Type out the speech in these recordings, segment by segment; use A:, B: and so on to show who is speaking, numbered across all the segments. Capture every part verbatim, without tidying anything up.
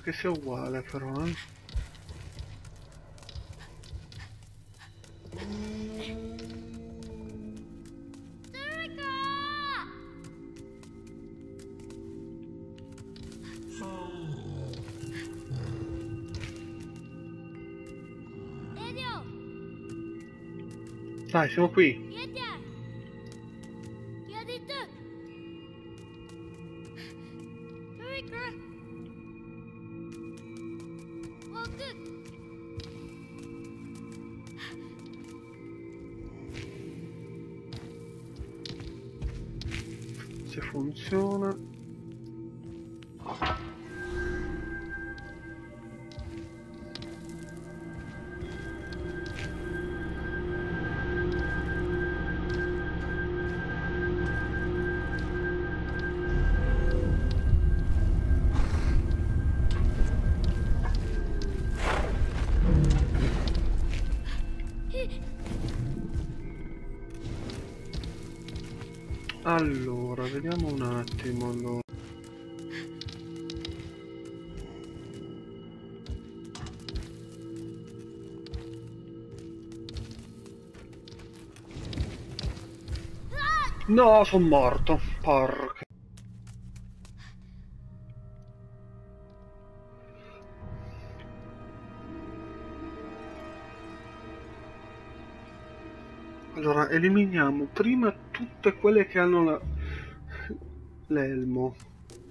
A: che sia uguale però, eh. Dai, siamo qui. Se funziona. Allora, vediamo un attimo. Allora. No, sono morto. Porca. Allora, eliminiamo prima tutte quelle che hanno la... l'elmo.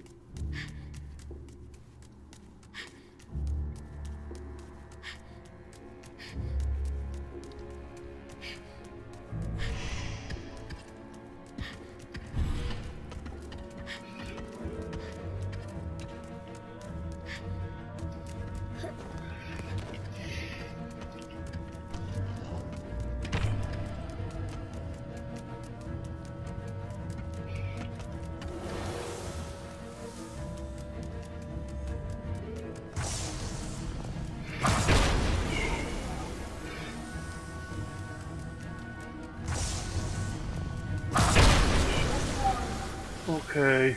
A: Ok.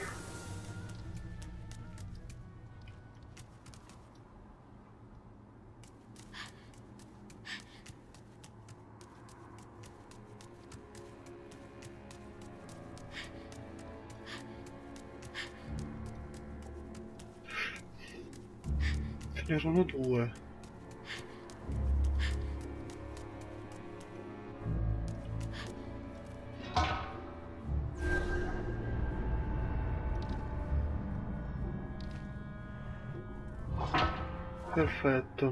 A: Ce n'erano due. Perfetto.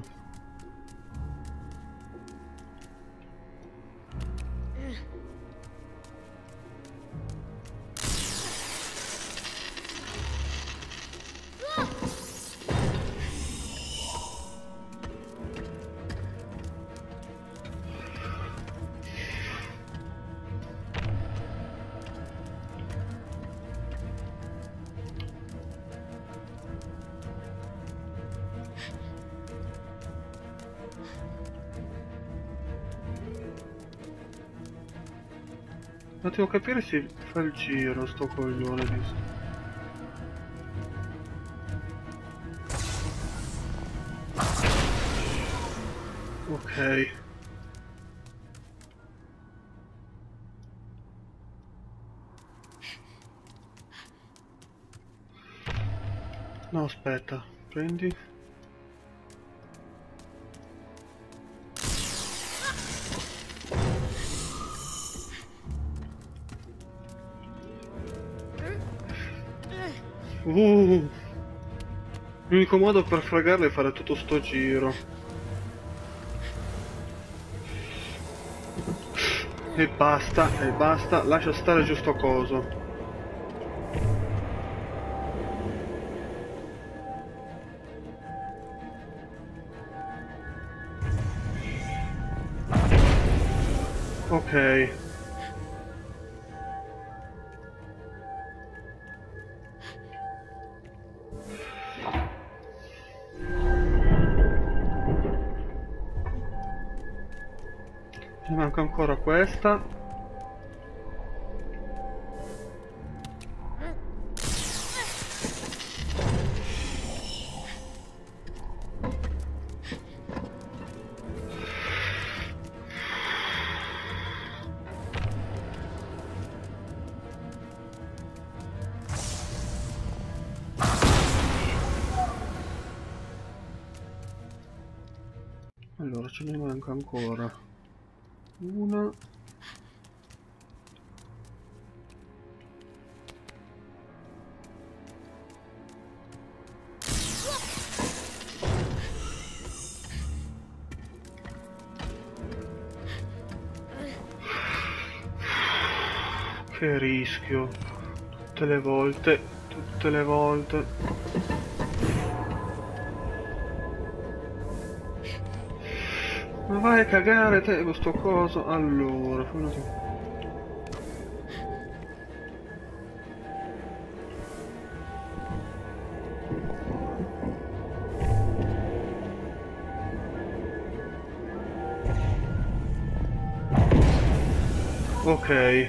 A: Ma devo capire se fa il giro sto coglione di... Ok. No, aspetta, prendi. Uh, l'unico modo per fregarle è fare tutto sto giro. E basta, e basta, lascia stare giusto coso. Ok. Mi manca ancora questa. Allora, ce ne manca ancora una. Che rischio, tutte le volte, tutte le volte. Ma vai a cagare te questo coso. Allora, fammi un attimo. Ok.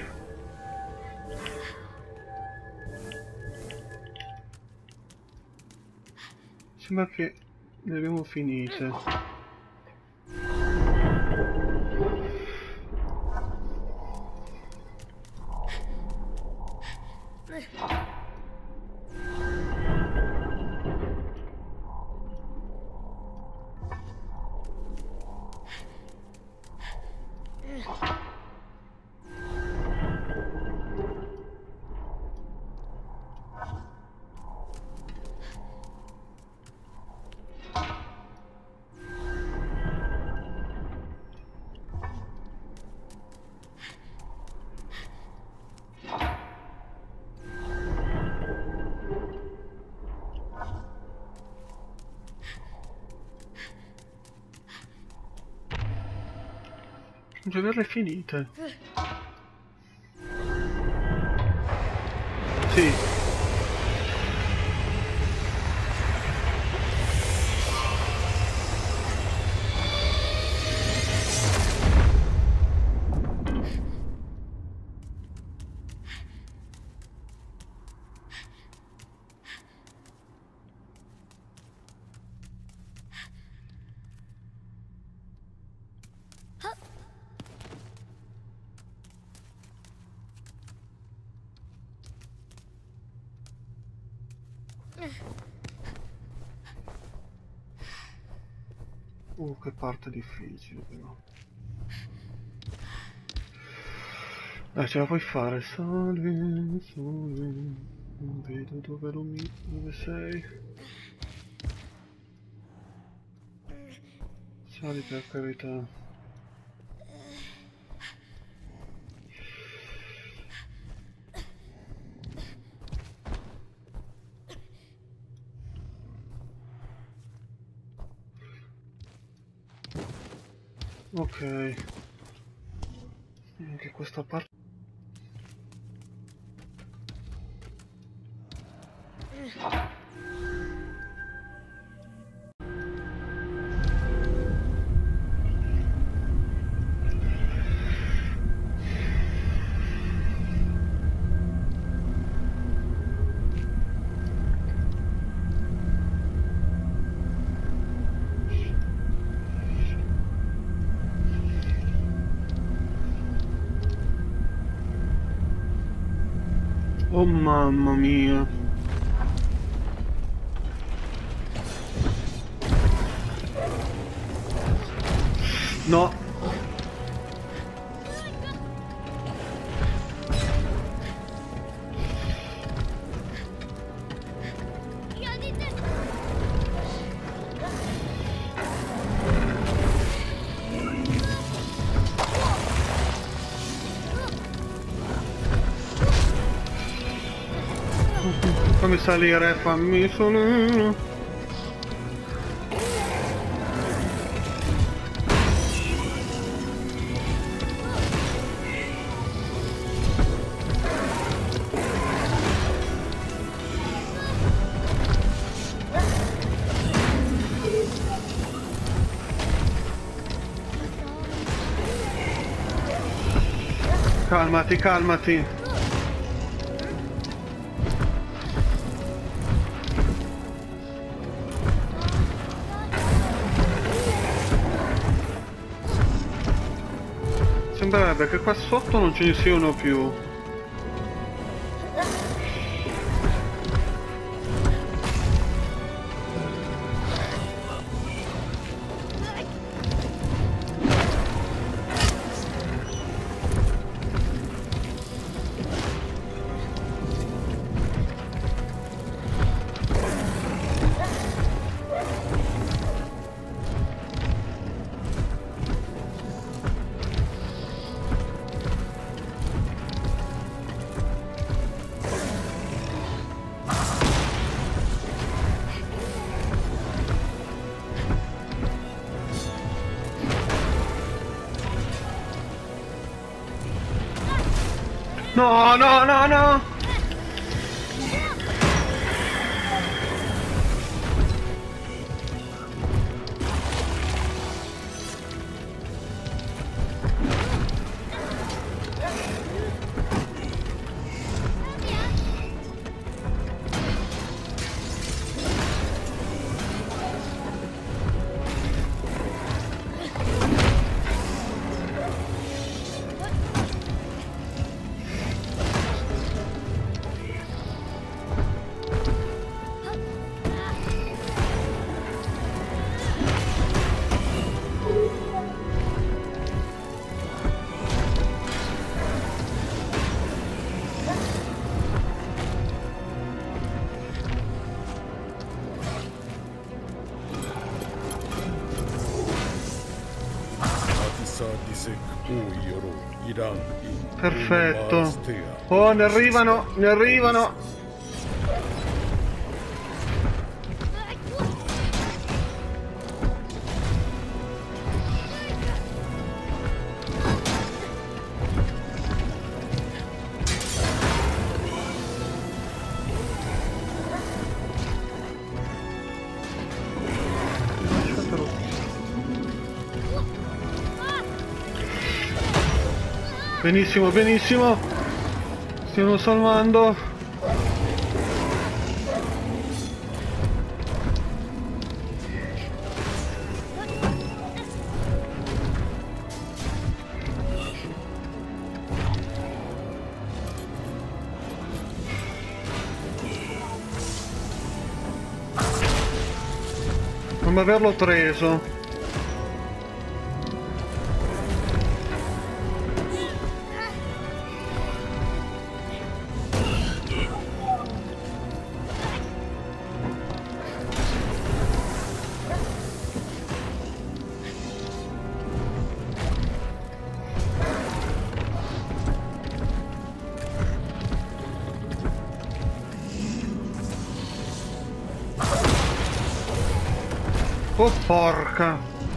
A: Sembra che le abbiamo finite. Di averle finite. Sì. Uh, che parte difficile però. Dai, ce la puoi fare. Sali, sali. Non vedo dove lo mi... dove sei. Sali per carità. Ok. Anche questa parte. Oh mamma mia. No. Fammi salire, fammi salire. Calmati, calmati. Sembrerebbe che qua sotto non ce ne siano più. No, no, no, no! Perfetto. Oh, ne arrivano, ne arrivano. Benissimo, benissimo. Stiamo salvando. Non averlo preso. Oh porca!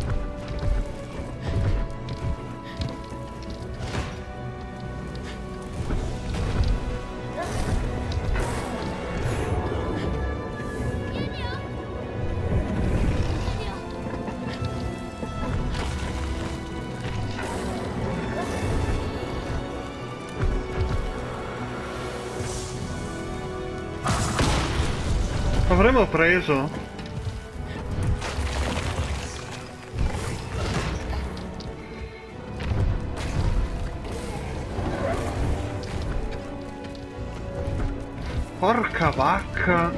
A: Avremmo preso? Porca vacca!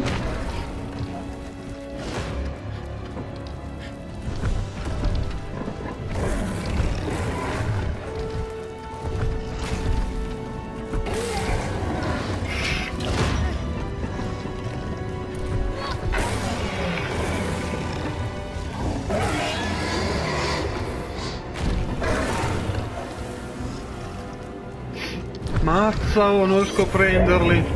A: Mazza, oh, non riesco a prenderli!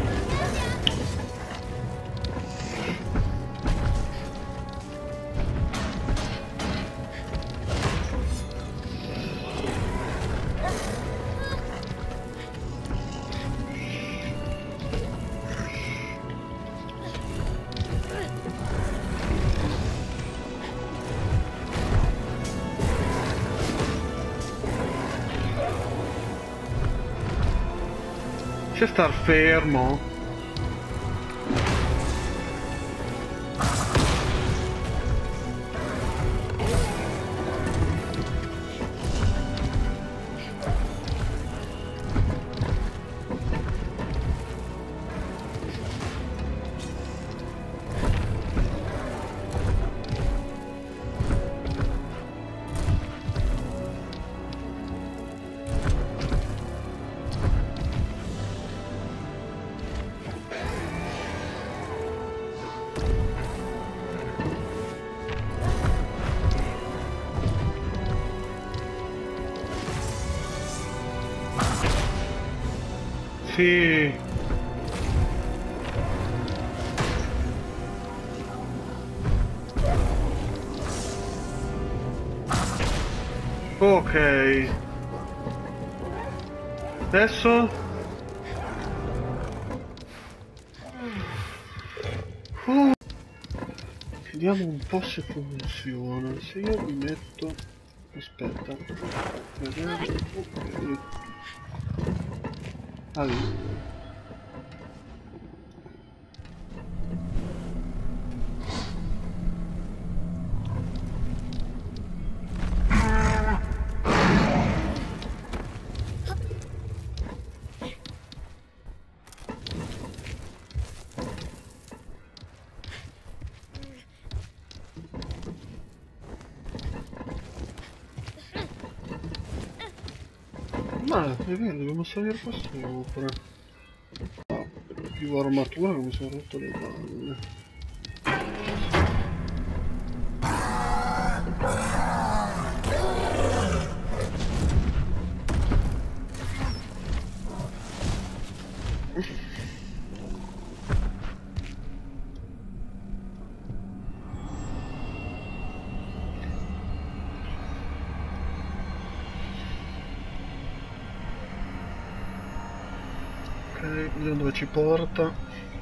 A: C'è star fermo. Sì. Ok. Adesso Oh, vediamo un po' se funziona. Se io mi metto... Aspetta. Allora. Ma è vero, dobbiamo salire qua sopra. No, più armatura che mi sono rotto le palle. Ok, vediamo dove ci porta.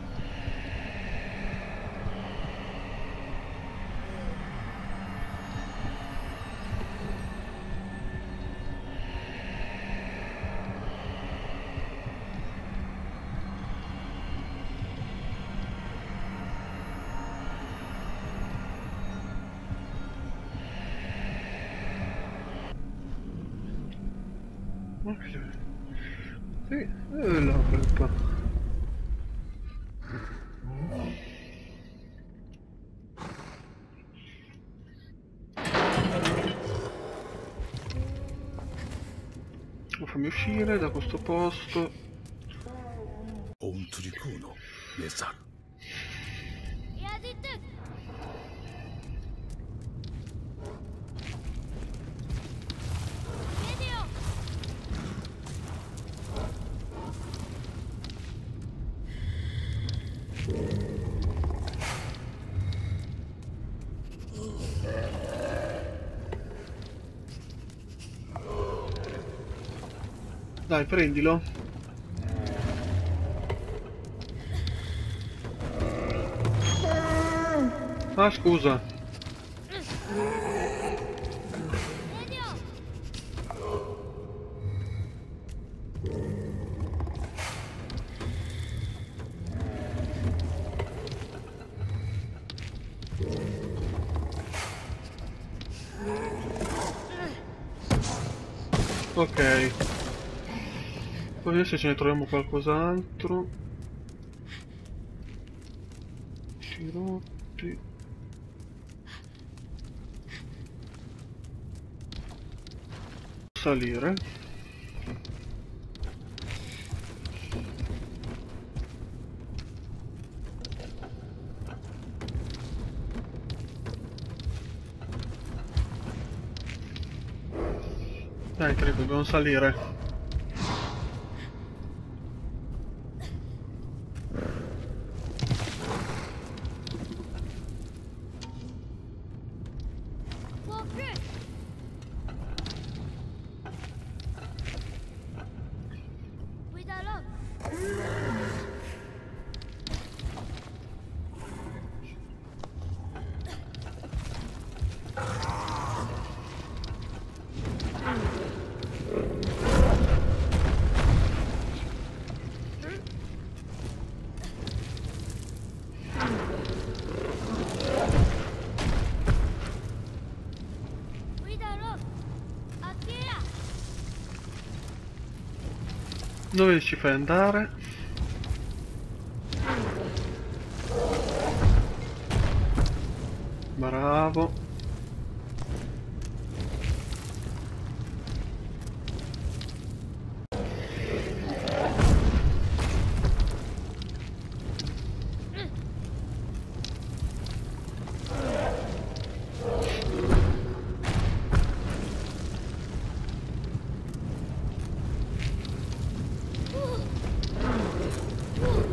A: Ok. Sì, è la colpa. Fammi uscire da questo posto. Dai, prendilo. Ah, scusa. Ok. Poi adesso ce ne troviamo qualcos'altro. Tirotti. Salire. Dai, credo, dobbiamo salire. Dove ci fai andare? Bravo.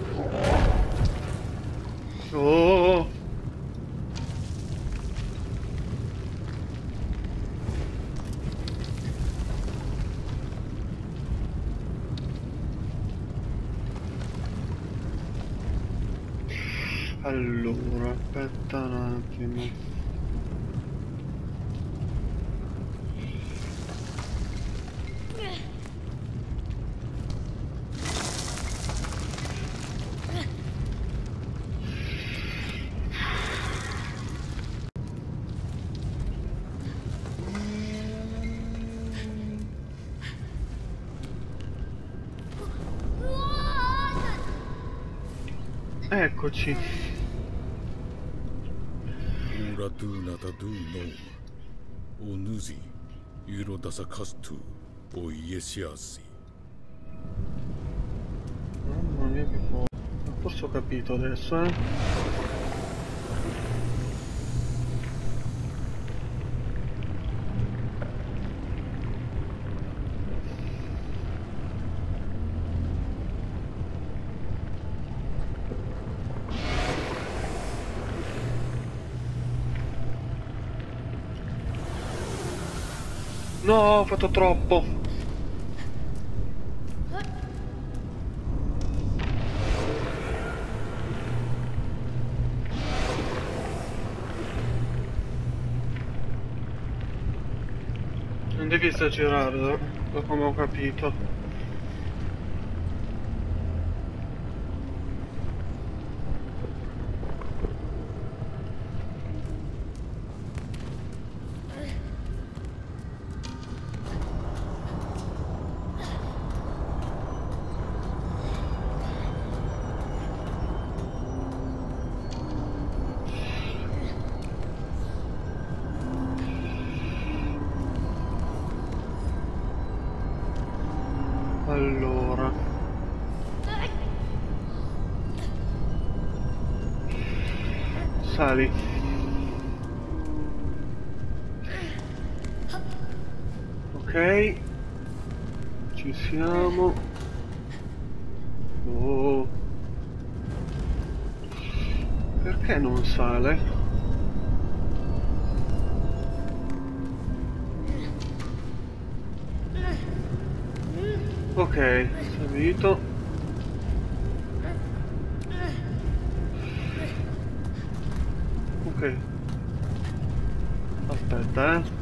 A: Oh! Allora, aspetta un attimo. Eccoci.
B: Uratuna tadu no onuzi urodasa kastu o iesiasi.
A: Mamma mia che po'. Forse ho capito adesso, eh. No, ho fatto troppo. Non devi esagerare, da come ho capito. Allora, sali. Ok, ci siamo. Oh, perché non sale? Ok, salito. Ok. Aspetta, eh.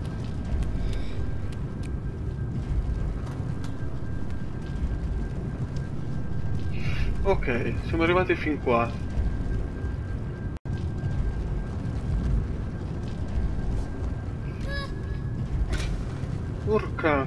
A: Ok, siamo arrivati fin qua. Urca.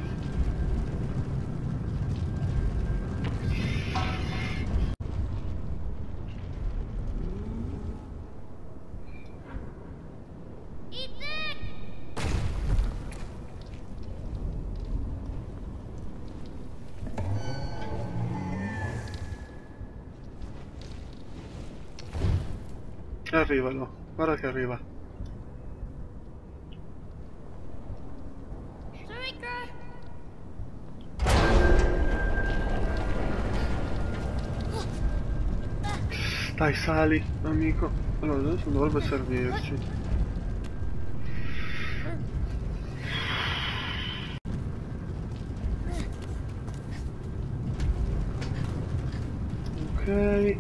A: Arrivano, guarda che arriva. Dai, sali, amico. Allora, adesso dovrebbe servirci. Ok.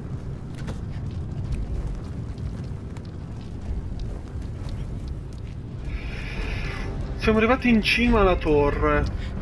A: Siamo arrivati in cima alla torre.